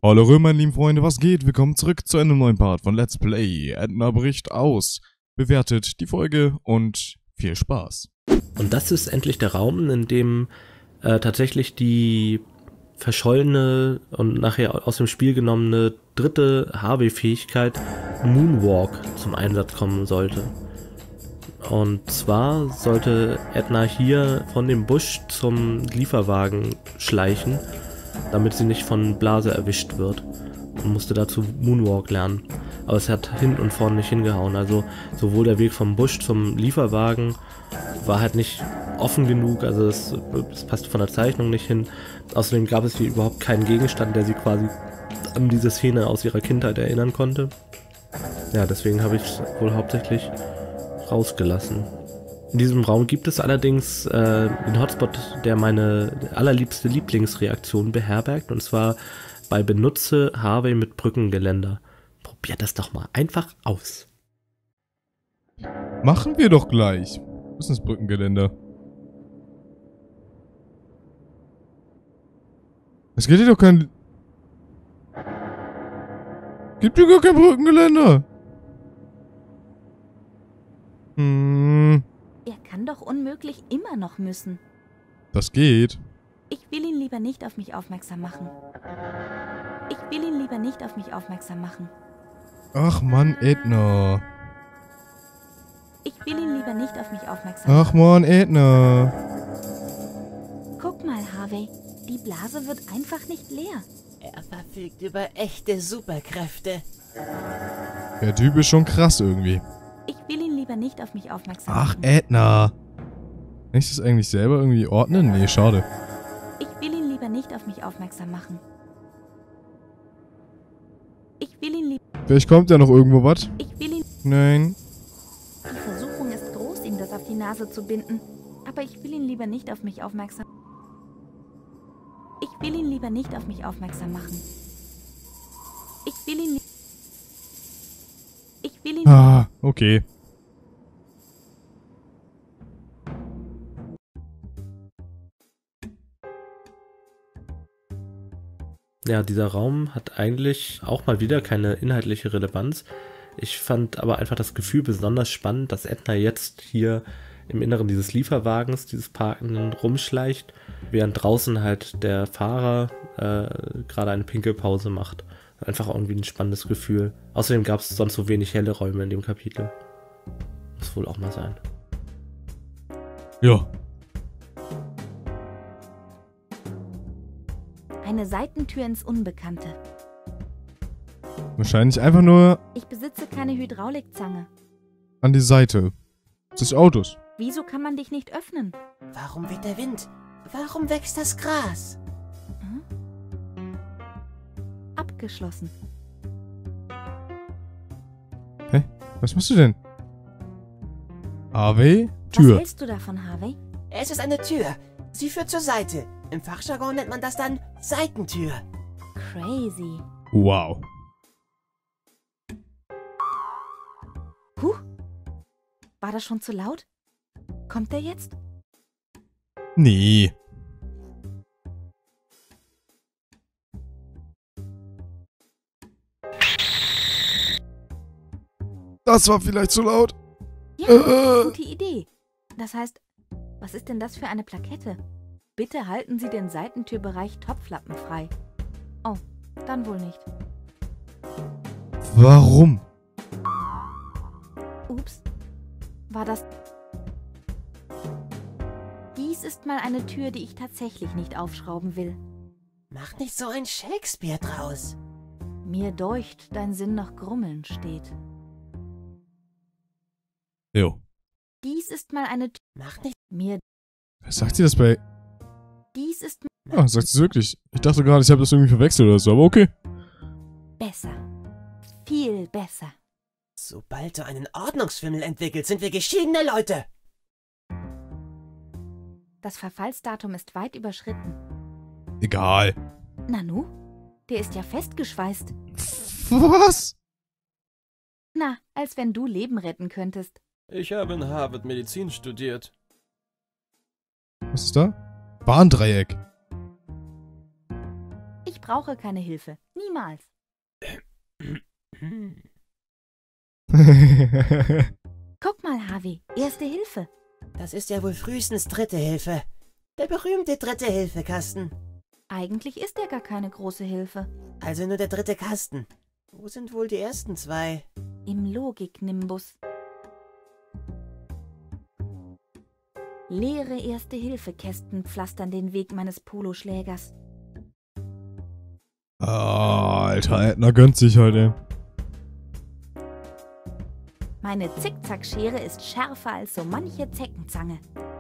Hallo meine lieben Freunde, was geht? Willkommen zurück zu einem neuen Part von Let's Play. Edna bricht aus. Bewertet die Folge und viel Spaß. Und das ist endlich der Raum, in dem tatsächlich die verschollene und nachher aus dem Spiel genommene dritte Harvey-Fähigkeit Moonwalk zum Einsatz kommen sollte. Und zwar sollte Edna hier von dem Busch zum Lieferwagen schleichen, damit sie nicht von Blase erwischt wird, und musste dazu Moonwalk lernen. Aber es hat hinten und vorne nicht hingehauen, also sowohl der Weg vom Busch zum Lieferwagen war halt nicht offen genug, also es passte von der Zeichnung nicht hin. Außerdem gab es hier überhaupt keinen Gegenstand, der sie quasi an diese Szene aus ihrer Kindheit erinnern konnte. Ja, deswegen habe ich es wohl hauptsächlich rausgelassen. In diesem Raum gibt es allerdings den Hotspot, der meine allerliebste Lieblingsreaktion beherbergt, und zwar bei Benutze Harvey mit Brückengeländer. Probiert das doch mal einfach aus. Machen wir doch gleich. Wo ist das Brückengeländer? Es geht hier doch kein... Gibt hier gar kein Brückengeländer. Er kann doch unmöglich immer noch müssen. Das geht. Ich will ihn lieber nicht auf mich aufmerksam machen. Ich will ihn lieber nicht auf mich aufmerksam machen. Ach Mann, Edna. Ich will ihn lieber nicht auf mich aufmerksam machen. Ach Mann, Edna. Guck mal, Harvey. Die Blase wird einfach nicht leer. Er verfügt über echte Superkräfte. Der Typ ist schon krass irgendwie. Ich will ihn lieber nicht auf mich aufmerksam Ach, machen. Edna. Kann ich das eigentlich selber irgendwie ordnen? Nee, schade. Ich will ihn lieber nicht auf mich aufmerksam machen. Ich will ihn lieber... Vielleicht kommt ja noch irgendwo was. Ich will ihn... Nein. Die Versuchung ist groß, ihm das auf die Nase zu binden. Aber ich will ihn lieber nicht auf mich aufmerksam... Ich will ihn lieber nicht auf mich aufmerksam machen. Ich will ihn... Ich will ihn... Ah, okay. Ja, dieser Raum hat eigentlich auch mal wieder keine inhaltliche Relevanz. Ich fand aber einfach das Gefühl besonders spannend, dass Edna jetzt hier im Inneren dieses Lieferwagens, dieses Parkenden, rumschleicht, während draußen halt der Fahrer gerade eine Pinkelpause macht. Einfach irgendwie ein spannendes Gefühl. Außerdem gab es sonst so wenig helle Räume in dem Kapitel. Muss wohl auch mal sein. Ja. Eine Seitentür ins Unbekannte. Wahrscheinlich einfach nur Ich besitze keine Hydraulikzange. an die Seite des Autos. Wieso kann man dich nicht öffnen? Warum weht der Wind? Warum wächst das Gras? Abgeschlossen. Hä? Was machst du denn? Harvey? Was Tür. hältst du davon, Harvey? Es ist eine Tür. Sie führt zur Seite. Im Fachjargon nennt man das dann Seitentür. Crazy. Wow. Huch. War das schon zu laut? Kommt der jetzt? Nee. Das war vielleicht zu laut. Ja, gute Idee. Das heißt, was ist denn das für eine Plakette? Bitte halten Sie den Seitentürbereich topflappenfrei. Oh, dann wohl nicht. Warum? Ups. War das... Dies ist mal eine Tür, die ich tatsächlich nicht aufschrauben will. Mach nicht so ein Shakespeare draus. Mir deucht, dein Sinn nach Grummeln steht. Jo. Dies ist mal eine Tür... Mach nicht... Mir... Was sagt sie das bei... Dies ist Ah, sagt sie wirklich. Ich dachte gerade, ich habe das irgendwie verwechselt oder so, aber okay. besser. Viel besser. Sobald du einen Ordnungsfimmel entwickelst, sind wir geschiedene Leute. Das Verfallsdatum ist weit überschritten. Egal. Nanu? Der ist ja festgeschweißt. Was? Na, als wenn du Leben retten könntest. Ich habe in Harvard Medizin studiert. Was ist da? Bahndreieck. Ich brauche keine Hilfe. Niemals. Guck mal, Harvey. Erste Hilfe. Das ist ja wohl frühestens dritte Hilfe. Der berühmte dritte Hilfe-Kasten. Eigentlich ist er gar keine große Hilfe. Also nur der dritte Kasten. Wo sind wohl die ersten zwei? Im Logik-Nimbus. Leere Erste-Hilfe-Kästen pflastern den Weg meines Poloschlägers. Ah, Alter, Edna gönnt sich heute. Meine Zickzackschere ist schärfer als so manche Zeckenzange.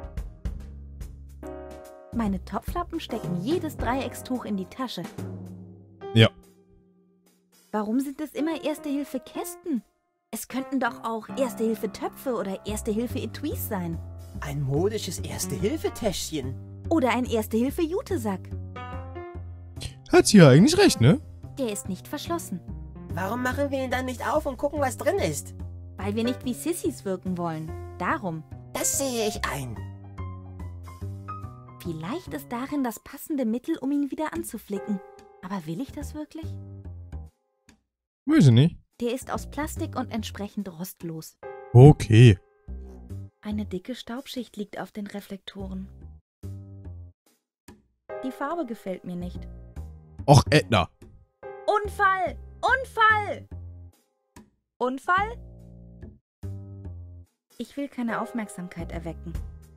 Meine Topflappen stecken jedes Dreieckstuch in die Tasche. Ja. Warum sind es immer Erste-Hilfe-Kästen? Es könnten doch auch Erste-Hilfe-Töpfe oder Erste-Hilfe-Etuis sein. Ein modisches Erste-Hilfe-Täschchen. Oder ein Erste-Hilfe-Jutesack. Hat sie ja eigentlich recht, ne? Der ist nicht verschlossen, Warum machen wir ihn dann nicht auf und gucken, was drin ist? weil wir nicht wie Sissys wirken wollen. Darum. Das sehe ich ein. Vielleicht ist darin das passende Mittel, um ihn wieder anzuflicken. Aber will ich das wirklich? Weiß ich nicht. Der ist aus Plastik und entsprechend rostlos. Okay. Eine dicke Staubschicht liegt auf den Reflektoren. Die Farbe gefällt mir nicht. Och, Edna. Unfall! Unfall! Unfall? Ich will keine Aufmerksamkeit erwecken.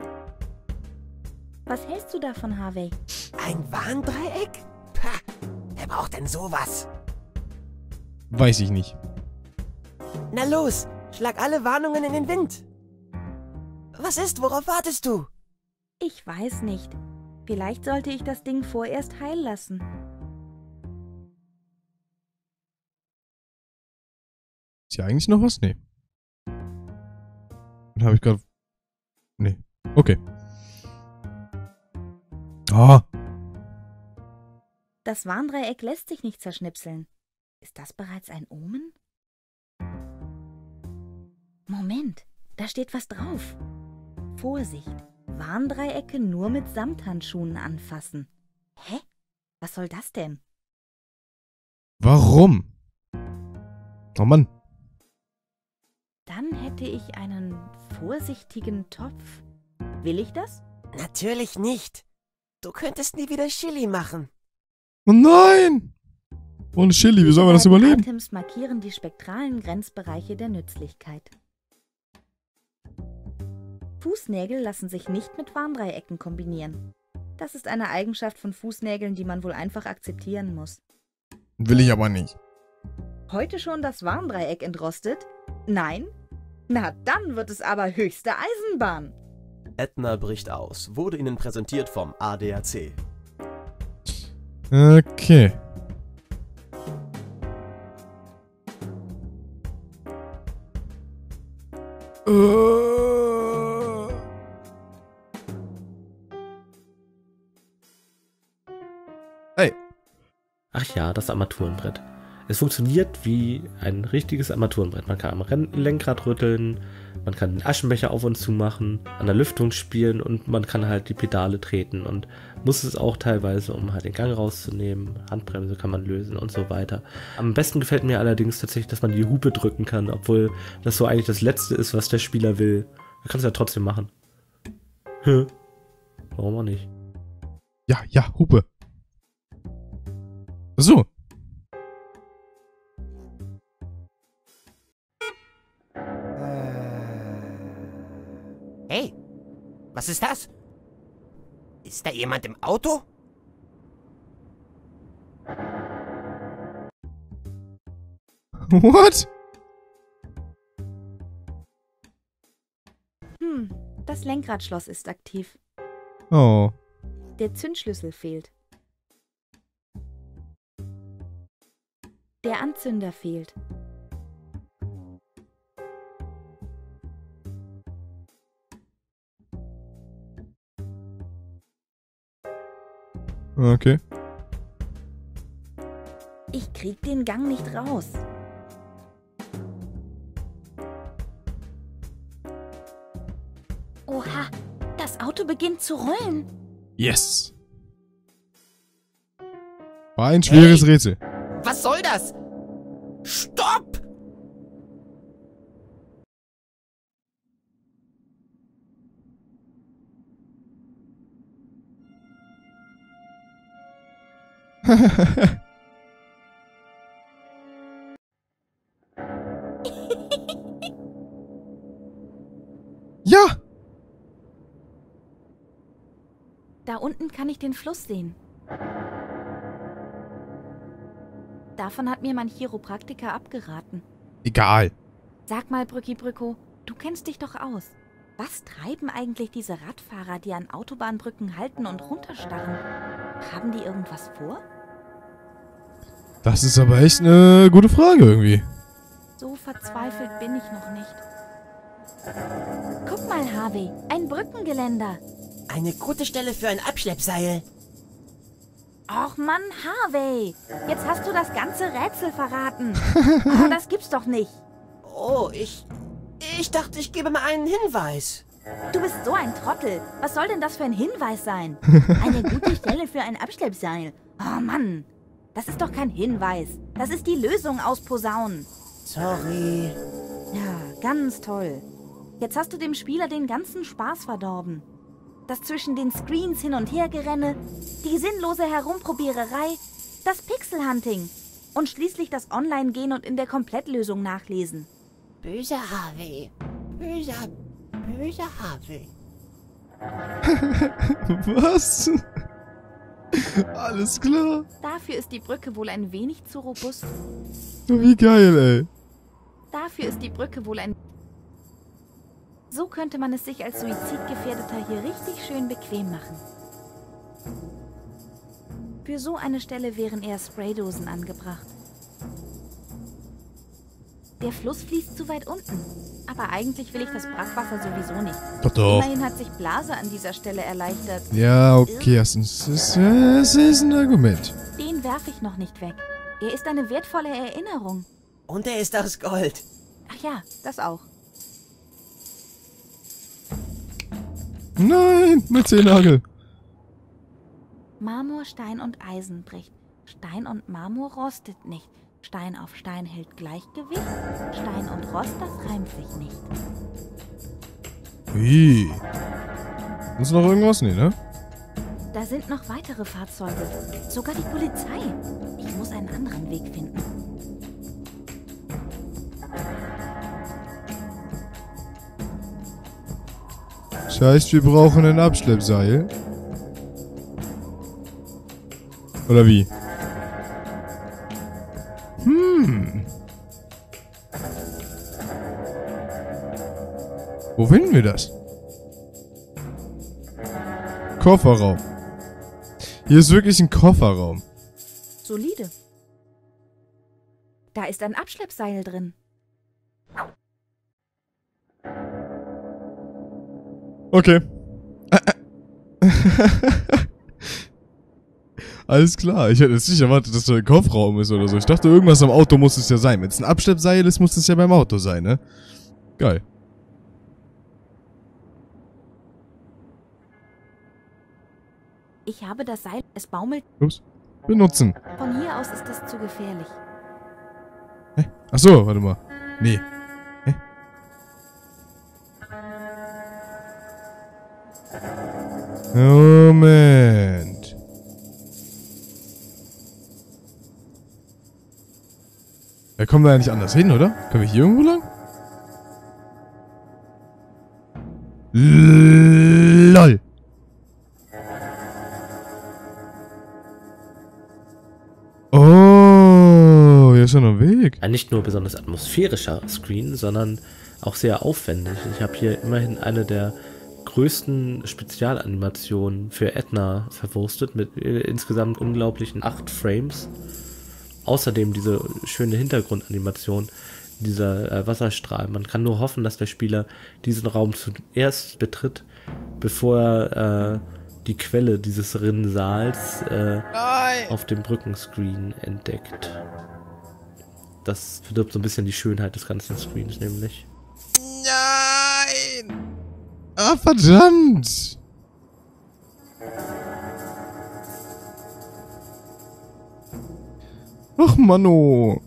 Was hältst du davon, Harvey? Ein Warndreieck? Pah, wer braucht denn sowas? Weiß ich nicht. Na los, schlag alle Warnungen in den Wind. Was ist? Worauf wartest du? Ich weiß nicht. Vielleicht sollte ich das Ding vorerst heil lassen. Ist hier eigentlich noch was? Nee. Dann habe ich gerade... Nee. Okay. Ah. Das Warndreieck lässt sich nicht zerschnipseln. Ist das bereits ein Omen? Moment, da steht was drauf. Vorsicht, Warndreiecke nur mit Samthandschuhen anfassen. Hä? Was soll das denn? Warum? Oh Mann. Dann hätte ich einen vorsichtigen Topf. Will ich das? Natürlich nicht. Du könntest nie wieder Chili machen. Oh nein! Ohne Chili, wie sollen wir das Die beiden überleben? Items markieren die spektralen Grenzbereiche der Nützlichkeit. Fußnägel lassen sich nicht mit Warndreiecken kombinieren. Das ist eine Eigenschaft von Fußnägeln, die man wohl einfach akzeptieren muss. Will ich aber nicht. Heute schon das Warndreieck entrostet? Nein? Na, dann wird es aber höchste Eisenbahn. Edna bricht aus. Wurde Ihnen präsentiert vom ADAC. Okay. Hey. Ach ja, das Armaturenbrett. Es funktioniert wie ein richtiges Armaturenbrett. Man kann am Lenkrad rütteln, man kann den Aschenbecher auf und zu machen, an der Lüftung spielen und man kann halt die Pedale treten und muss es auch teilweise, um halt den Gang rauszunehmen. Handbremse kann man lösen und so weiter. Am besten gefällt mir allerdings tatsächlich, dass man die Hupe drücken kann, obwohl das so eigentlich das Letzte ist, was der Spieler will. Man kann es ja trotzdem machen. Warum auch nicht? Ja, ja, Hupe. So. Hey, was ist das? Ist da jemand im Auto? What? Das Lenkradschloss ist aktiv. Oh. Der Zündschlüssel fehlt. Der Anzünder fehlt. Okay. Ich krieg den Gang nicht raus. Oha, das Auto beginnt zu rollen. Yes. War ein schweres Rätsel. Was soll das? Stopp! Ja! Da unten kann ich den Fluss sehen. Davon hat mir mein Chiropraktiker abgeraten. Egal. Sag mal, Brücki Brücko, du kennst dich doch aus. Was treiben eigentlich diese Radfahrer, die an Autobahnbrücken halten und runterstarren? Haben die irgendwas vor? Das ist aber echt eine gute Frage irgendwie. So verzweifelt bin ich noch nicht. Guck mal, Harvey, ein Brückengeländer. Eine gute Stelle für ein Abschleppseil. Och Mann, Harvey, jetzt hast du das ganze Rätsel verraten. Oh, das gibt's doch nicht. Oh, ich dachte, ich gebe mal einen Hinweis. Du bist so ein Trottel. Was soll denn das für ein Hinweis sein? Eine gute Stelle für ein Abschleppseil. Oh Mann, das ist doch kein Hinweis. Das ist die Lösung aus Posaunen. Sorry. Ja, ganz toll. Jetzt hast du dem Spieler den ganzen Spaß verdorben. Das zwischen den Screens hin und her gerenne, die sinnlose Herumprobiererei, das Pixelhunting und schließlich das Online-Gehen und in der Komplettlösung nachlesen. Böser Harvey. Böser Harvey. Was? Alles klar. Dafür ist die Brücke wohl ein wenig zu robust. Wie geil, ey. Dafür ist die Brücke wohl ein... So könnte man es sich als Suizidgefährdeter hier richtig schön bequem machen. Für so eine Stelle wären eher Spraydosen angebracht. Der Fluss fließt zu weit unten. Aber eigentlich will ich das Brackwasser sowieso nicht. Doch. Immerhin hat sich Blase an dieser Stelle erleichtert. Ja, okay, es ist ein Argument. Den werfe ich noch nicht weg. Er ist eine wertvolle Erinnerung. Und er ist aus Gold. Ach ja, das auch. Nein, mein Zehennagel. Marmor, Stein und Eisen bricht. Stein und Marmor rostet nicht. Stein auf Stein hält Gleichgewicht. Stein und Rost, das reimt sich nicht. Wie? Muss noch irgendwas? Nee, ne? Da sind noch weitere Fahrzeuge. Sogar die Polizei. Ich muss einen anderen Weg finden. Das heißt, wir brauchen ein Abschleppseil. Oder wie? Wo finden wir das? Kofferraum. Hier ist wirklich ein Kofferraum. Solide. Da ist ein Abschleppseil drin. Okay. Alles klar. Ich hätte jetzt nicht erwartet, dass da ein Kofferraum ist oder so. Ich dachte, irgendwas am Auto muss es ja sein. Wenn es ein Abschleppseil ist, muss es ja beim Auto sein, ne? Geil. Ich habe das Seil, es baumelt. Ups. Benutzen. Von hier aus ist es zu gefährlich. Hä? Ach so, warte mal. Nee. Hä? Moment. Wir kommen da ja nicht anders hin, oder? Können wir hier irgendwo lang? LOL. Oh, hier ist ja noch ein Weg. Ein nicht nur besonders atmosphärischer Screen, sondern auch sehr aufwendig. Ich habe hier immerhin eine der größten Spezialanimationen für Edna verwurstet mit insgesamt unglaublichen 8 Frames. Außerdem diese schöne Hintergrundanimation, dieser Wasserstrahl. Man kann nur hoffen, dass der Spieler diesen Raum zuerst betritt, bevor er die Quelle dieses Rinnsals auf dem Brückenscreen entdeckt. Das verdirbt so ein bisschen die Schönheit des ganzen Screens nämlich. Nein! Ah, verdammt! Ach, Manno.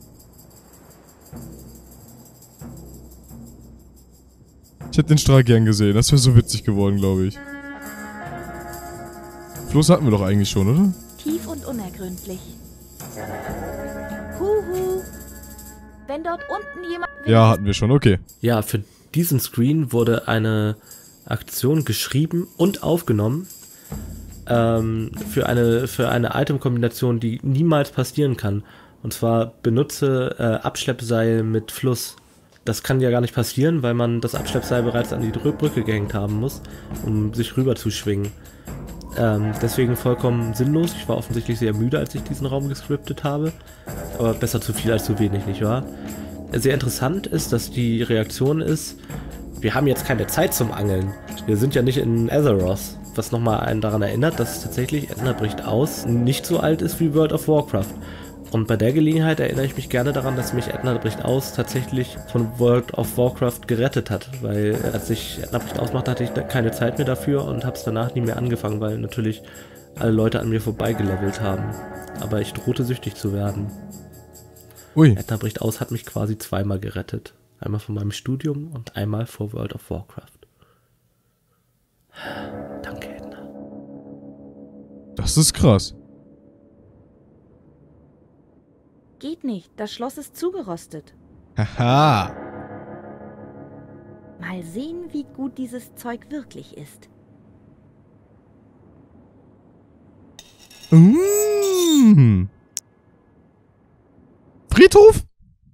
Ich hätte den Strahl gern gesehen. Das wäre so witzig geworden, glaube ich. Fluss hatten wir doch eigentlich schon, oder? Tief und unergründlich. Huhu. Wenn dort unten jemand... Ja, hatten wir schon, okay. Ja, für diesen Screen wurde eine Aktion geschrieben und aufgenommen für eine Item-Kombination, die niemals passieren kann. Und zwar benutze Abschleppseil mit Fluss. Das kann ja gar nicht passieren, weil man das Abschleppseil bereits an die Brücke gehängt haben muss, um sich rüber zu schwingen. Deswegen vollkommen sinnlos. Ich war offensichtlich sehr müde, als ich diesen Raum gescriptet habe. Aber besser zu viel als zu wenig, nicht wahr? Sehr interessant ist, dass die Reaktion ist, wir haben jetzt keine Zeit zum Angeln. Wir sind ja nicht in Azeroth. Was nochmal einen daran erinnert, dass tatsächlich Ätna bricht aus nicht so alt ist wie World of Warcraft. Und bei der Gelegenheit erinnere ich mich gerne daran, dass mich Ätna bricht aus tatsächlich von World of Warcraft gerettet hat. Weil als ich Ätna bricht aus machte, hatte ich keine Zeit mehr dafür und habe es danach nie mehr angefangen, weil natürlich alle Leute an mir vorbeigelevelt haben. Aber ich drohte süchtig zu werden. Ui. Ätna bricht aus hat mich quasi zweimal gerettet. Einmal von meinem Studium und einmal vor World of Warcraft. Danke, Ätna. Das ist krass. Geht nicht, das Schloss ist zugerostet. Haha. Mal sehen, wie gut dieses Zeug wirklich ist. Friedhof?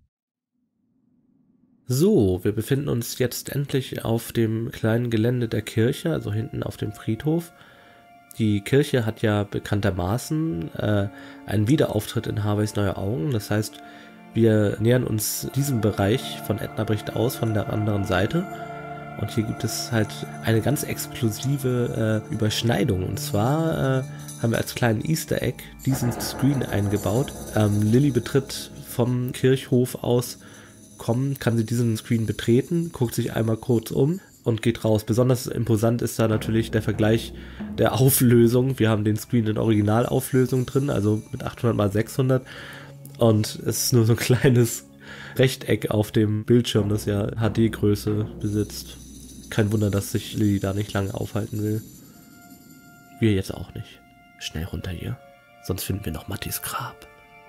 So, wir befinden uns jetzt endlich auf dem kleinen Gelände der Kirche, also hinten auf dem Friedhof. Die Kirche hat ja bekanntermaßen einen Wiederauftritt in Harveys Neue Augen. Das heißt, wir nähern uns diesem Bereich von Ätna bricht aus, von der anderen Seite. Und hier gibt es halt eine ganz exklusive Überschneidung. Und zwar haben wir als kleinen Easter Egg diesen Screen eingebaut. Lilly betritt vom Kirchhof aus, kann sie diesen Screen betreten, guckt sich einmal kurz um und geht raus. Besonders imposant ist da natürlich der Vergleich der Auflösung. Wir haben den Screen in Originalauflösung drin, also mit 800 x 600. Und es ist nur so ein kleines Rechteck auf dem Bildschirm, das ja HD-Größe besitzt. Kein Wunder, dass sich Lilly da nicht lange aufhalten will. Wir jetzt auch nicht. Schnell runter hier. Sonst finden wir noch Mattis Grab.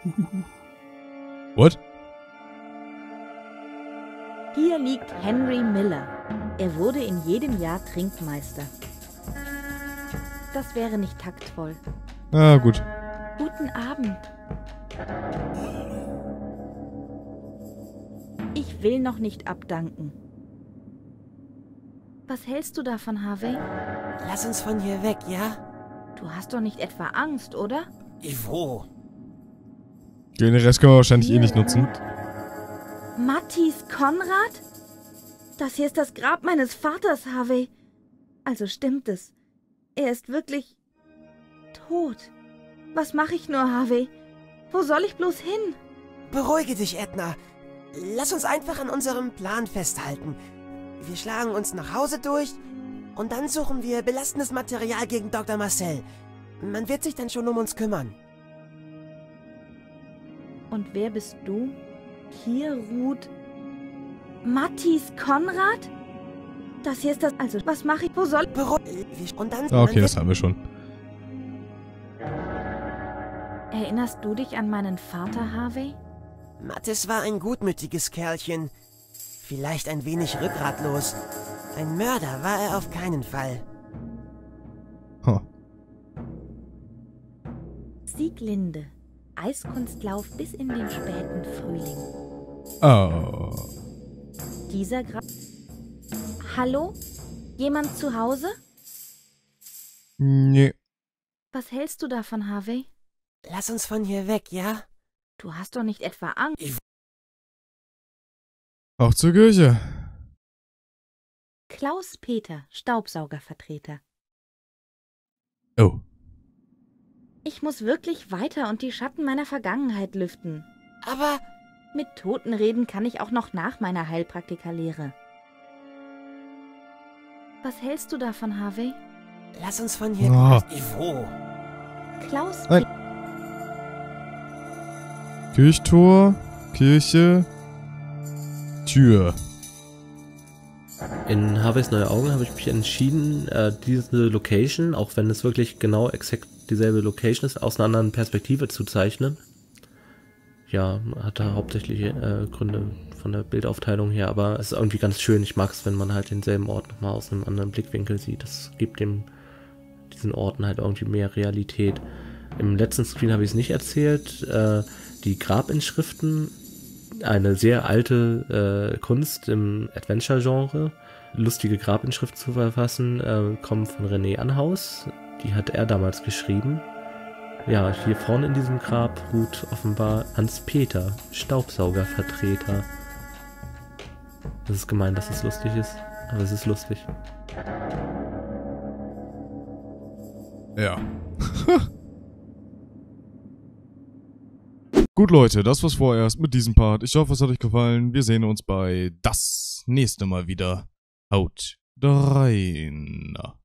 What? Hier liegt Henry Miller. Er wurde in jedem Jahr Trinkmeister. Das wäre nicht taktvoll. Ah, gut. Guten Abend. Ich will noch nicht abdanken. Was hältst du davon, Harvey? Lass uns von hier weg, ja? Du hast doch nicht etwa Angst, oder? Ivo. Den Rest können wir wahrscheinlich eh nicht nutzen. Mattis Konrad? Das hier ist das Grab meines Vaters, Harvey. Also stimmt es. Er ist wirklich tot. Was mache ich nur, Harvey? Wo soll ich bloß hin? Beruhige dich, Ätna. Lass uns einfach an unserem Plan festhalten. Wir schlagen uns nach Hause durch und dann suchen wir belastendes Material gegen Dr. Marcel. Man wird sich dann schon um uns kümmern. Und wer bist du? Hier ruht Mattis Konrad? Das hier ist das... Also, was mache ich? Wo soll... Und dann... Ah, okay, das haben wir schon. Erinnerst du dich an meinen Vater, Harvey? Mattis war ein gutmütiges Kerlchen. Vielleicht ein wenig rückgratlos. Ein Mörder war er auf keinen Fall. Huh. Sieglinde. Eiskunstlauf bis in den späten Frühling. Oh. Dieser Hallo? Jemand zu Hause? Nee. Was hältst du davon, Harvey? Lass uns von hier weg, ja? Du hast doch nicht etwa Angst. Auch zur Kirche. Klaus Peter, Staubsaugervertreter. Oh. Ich muss wirklich weiter und die Schatten meiner Vergangenheit lüften. Aber... Mit Toten reden kann ich auch noch nach meiner Heilpraktikerlehre. Was hältst du davon, Harvey? Lass uns von hier... Oh. Ivo. Klaus Nein. Kirchtor, Kirche, Tür. In Harveys Neue Augen habe ich mich entschieden, diese Location, auch wenn es wirklich genau exakt dieselbe Location ist, aus einer anderen Perspektive zu zeichnen. Ja, hat da hauptsächlich Gründe von der Bildaufteilung her, aber es ist irgendwie ganz schön. Ich mag es, wenn man halt denselben Ort nochmal aus einem anderen Blickwinkel sieht. Das gibt diesen Orten halt irgendwie mehr Realität. Im letzten Screen habe ich es nicht erzählt. Die Grabinschriften, eine sehr alte Kunst im Adventure-Genre, lustige Grabinschriften zu verfassen, kommen von René Anhaus. Die hat er damals geschrieben. Ja, hier vorne in diesem Grab ruht offenbar Hans-Peter, Staubsaugervertreter. Das ist gemein, dass es lustig ist, aber es ist lustig. Ja. Gut, Leute, das war's vorerst mit diesem Part. Ich hoffe, es hat euch gefallen. Wir sehen uns bei das nächste Mal wieder. Haut rein.